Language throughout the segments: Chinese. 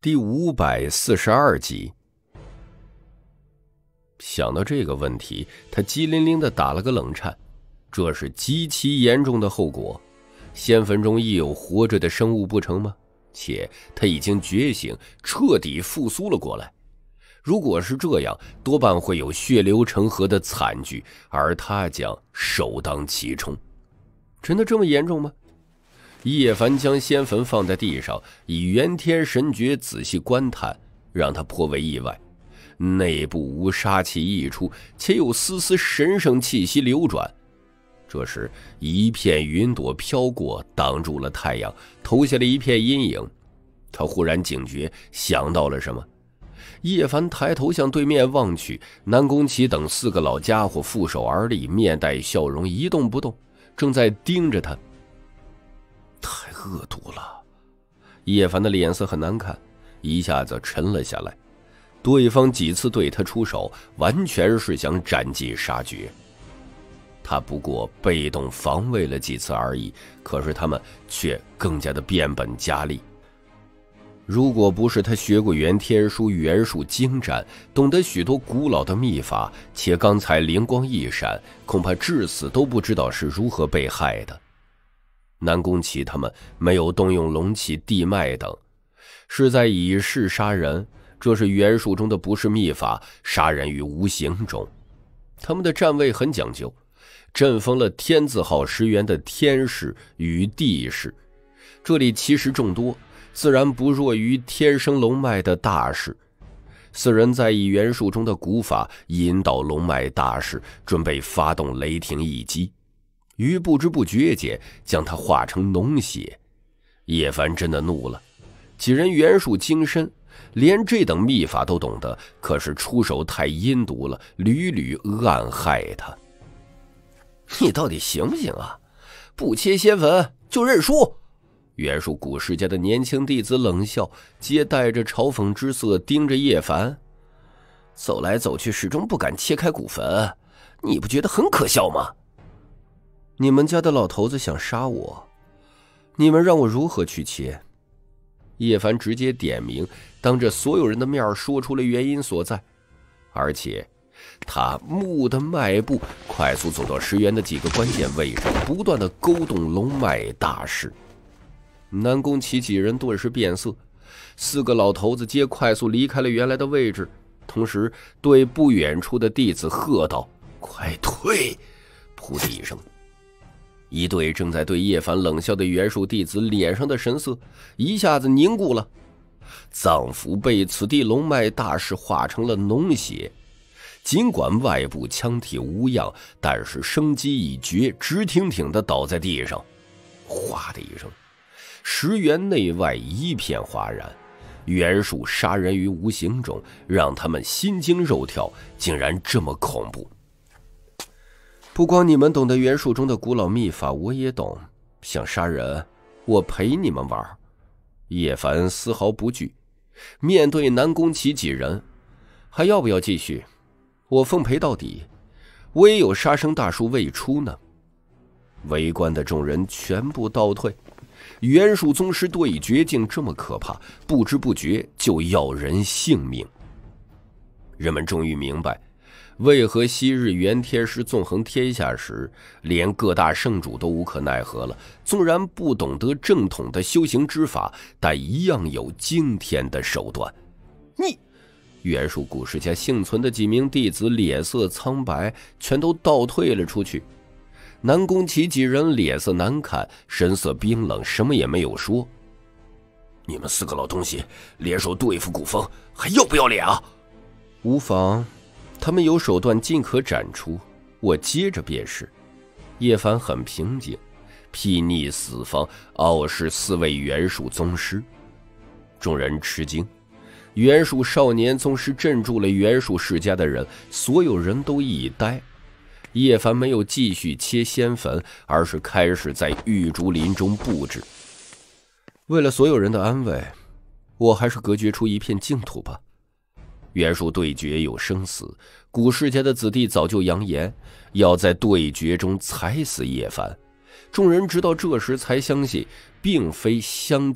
第542集。想到这个问题，他机灵灵地打了个冷颤，这是极其严重的后果。仙坟中亦有活着的生物不成吗？且他已经觉醒，彻底复苏了过来。如果是这样，多半会有血流成河的惨剧，而他将首当其冲。真的这么严重吗？叶凡将仙坟放在地上，以元天神诀仔细观探，让他颇为意外。内部无杀气溢出，且有丝丝神圣气息流转。这时一片云朵飘过，挡住了太阳，投下了一片阴影。他忽然警觉，想到了什么。叶凡抬头向对面望去，南宫启等4个老家伙负手而立，面带笑容，一动不动，正在盯着他。太恶毒了！叶凡的脸色很难看，一下子沉了下来。对方几次对他出手，完全是想斩尽杀绝。他不过被动防卫了几次而已，可是他们却更加的变本加厉。如果不是他学过元天书、元术精湛，懂得许多古老的秘法，且刚才灵光一闪，恐怕至死都不知道是如何被害的。南宫启他们没有动用龙气、地脉等，是在以势杀人，这是元术中的不是秘法，杀人于无形中。他们的站位很讲究，阵封了天字号石原的天氏与地氏，这里奇石众多，自然不弱于天生龙脉的大氏。4人在以元术中的古法引导龙脉大氏，准备发动雷霆一击，于不知不觉间将它化成脓血。叶凡真的怒了，几人元术精深，连这等秘法都懂得，可是出手太阴毒了，屡屡暗害他。你到底行不行啊？不切仙坟就认输！元术古世家的年轻弟子冷笑，皆带着嘲讽之色盯着叶凡。走来走去始终不敢切开古坟，你不觉得很可笑吗？你们家的老头子想杀我，你们让我如何去切？叶凡直接点名，当着所有人的面说出了原因所在，而且他木的迈步快速走到石原的几个关键位置，不断的勾动龙脉大势。南宫启几人顿时变色，4个老头子皆快速离开了原来的位置，同时对不远处的弟子喝道：快退！噗的一声，一对正在对叶凡冷笑的元术弟子脸上的神色一下子凝固了，脏腑被此地龙脉大势化成了脓血。尽管外部枪体无恙，但是生机已绝，直挺挺地倒在地上。哗的一声，石原内外一片哗然。元术杀人于无形中，让他们心惊肉跳，竟然这么恐怖。不光你们懂得元术中的古老秘法，我也懂。想杀人，我陪你们玩。叶凡丝毫不惧，面对南宫启几人，还要不要继续？我奉陪到底，我也有杀生大术未出呢。围观的众人全部倒退，元术宗师对决竟这么可怕，不知不觉就要人性命。人们终于明白，为何昔日元天师纵横天下时，连各大圣主都无可奈何了。纵然不懂得正统的修行之法，但一样有惊天的手段。你元术古世家幸存的几名弟子脸色苍白，全都倒退了出去。南宫启几人脸色难看，神色冰冷，什么也没有说。你们4个老东西联手对付古风，还要不要脸啊？无妨，他们有手段尽可展出，我接着便是。叶凡很平静，睥睨四方，傲视4位元术宗师。众人吃惊，元术少年宗师镇住了元术世家的人，所有人都一呆。叶凡没有继续切仙坟，而是开始在玉竹林中布置。为了所有人的安危，我还是隔绝出一片净土吧。元术对决有生死，古世家的子弟早就扬言要在对决中踩死叶凡。众人直到这时才相信，并非相机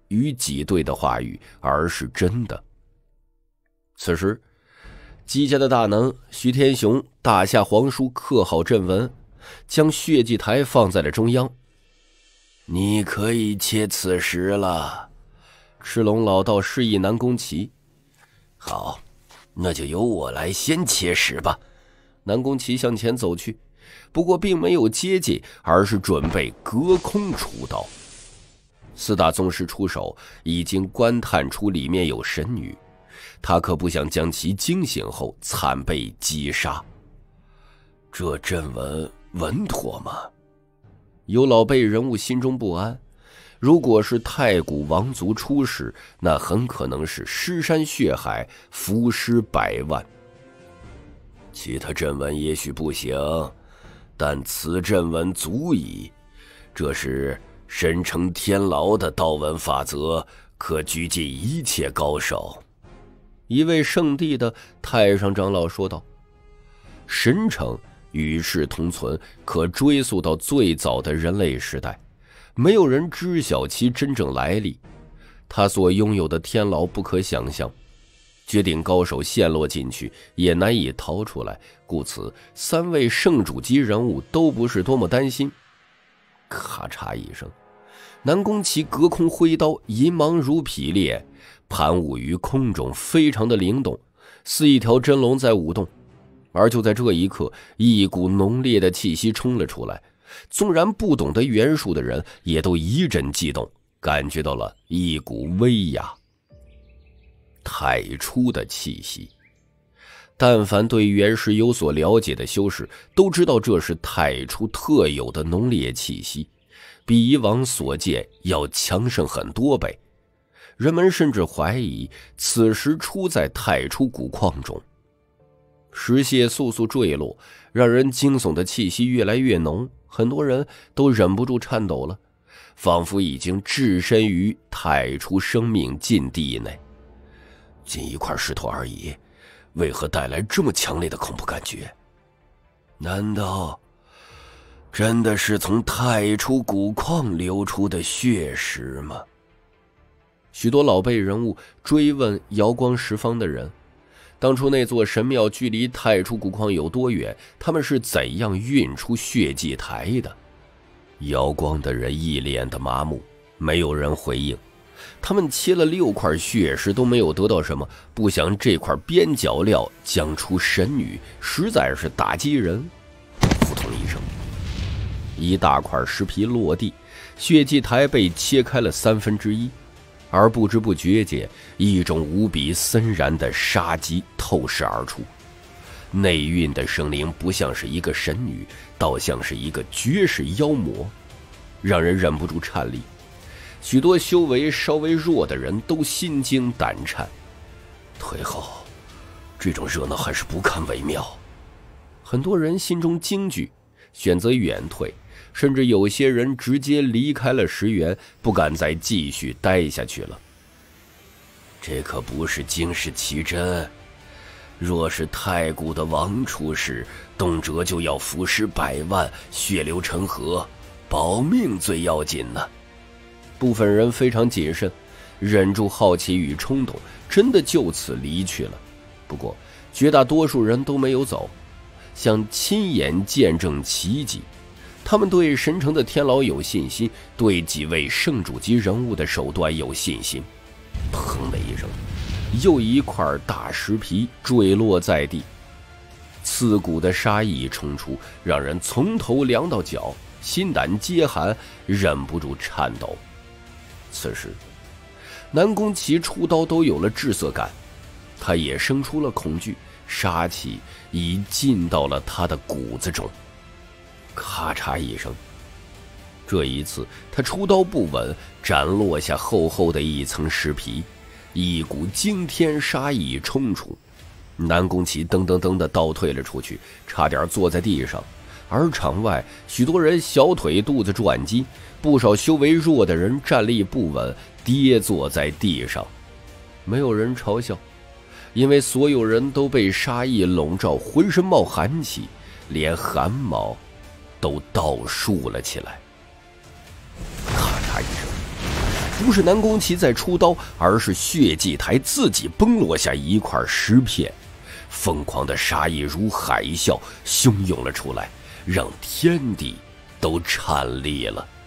与己对的话语，而是真的。此时，姬家的大能徐天雄大下皇书，刻好阵纹，将血祭台放在了中央。你可以切此时了，赤龙老道示意南宫齐。好，那就由我来先切食吧。南宫齐向前走去，不过并没有接近，而是准备隔空出刀。四大宗师出手，已经观探出里面有神女，他可不想将其惊醒后惨被击杀。这阵纹稳妥吗？有老辈人物心中不安，如果是太古王族出使，那很可能是尸山血海，浮尸百万。其他阵纹也许不行，但此阵纹足矣。这是神成天牢的道纹法则，可拘禁一切高手。一位圣地的太上长老说道。神城与世同存，可追溯到最早的人类时代，没有人知晓其真正来历。他所拥有的天牢不可想象，绝顶高手陷落进去也难以逃出来，故此三位圣主级人物都不是多么担心。咔嚓一声，南宫齐隔空挥刀，银芒如匹裂，盘舞于空中，非常的灵动，似一条真龙在舞动。而就在这一刻，一股浓烈的气息冲了出来，纵然不懂得元术的人也都一阵悸动，感觉到了一股威压。太初的气息，但凡对元石有所了解的修士都知道，这是太初特有的浓烈气息，比以往所见要强盛很多倍。人们甚至怀疑此时出在太初古矿中。石屑簌簌坠落，让人惊悚的气息越来越浓，很多人都忍不住颤抖了，仿佛已经置身于太初生命禁地内。仅一块石头而已，为何带来这么强烈的恐怖感觉？难道真的是从太初古矿流出的血石吗？许多老辈人物追问瑶光十方的人，当初那座神庙距离太初古矿有多远？他们是怎样运出血祭台的？瑶光的人一脸的麻木，没有人回应。他们切了6块血石都没有得到什么，不想这块边角料将出神女，实在是打击人。扑通一声，一大块石皮落地，血祭台被切开了1/3，而不知不觉间，一种无比森然的杀机透视而出。内蕴的生灵不像是一个神女，倒像是一个绝世妖魔，让人忍不住颤栗。许多修为稍微弱的人都心惊胆颤。退后，这种热闹还是不看为妙。很多人心中惊惧，选择远退，甚至有些人直接离开了石原，不敢再继续待下去了。这可不是惊世奇珍，若是太古的王出世，动辄就要浮尸100万，血流成河，保命最要紧呢。部分人非常谨慎，忍住好奇与冲动，真的就此离去了。不过绝大多数人都没有走，想亲眼见证奇迹。他们对神城的天牢有信心，对几位圣主级人物的手段有信心。砰的一声，又一块大石皮坠落在地，刺骨的杀意冲出，让人从头凉到脚，心胆皆寒，忍不住颤抖。此时南宫齐出刀都有了滞涩感，他也生出了恐惧，杀气已进到了他的骨子中。咔嚓一声，这一次他出刀不稳，斩落下厚厚的一层石皮，一股惊天杀意冲出，南宫齐噔噔噔地倒退了出去，差点坐在地上。而场外许多人小腿肚子转击，不少修为弱的人站立不稳，跌坐在地上。没有人嘲笑，因为所有人都被杀意笼罩，浑身冒寒气，连汗毛都倒竖了起来。咔嚓一声， 不是南宫奇在出刀，而是血祭台自己崩落下一块石片，疯狂的杀意如海啸汹涌了出来，让天地都颤栗了。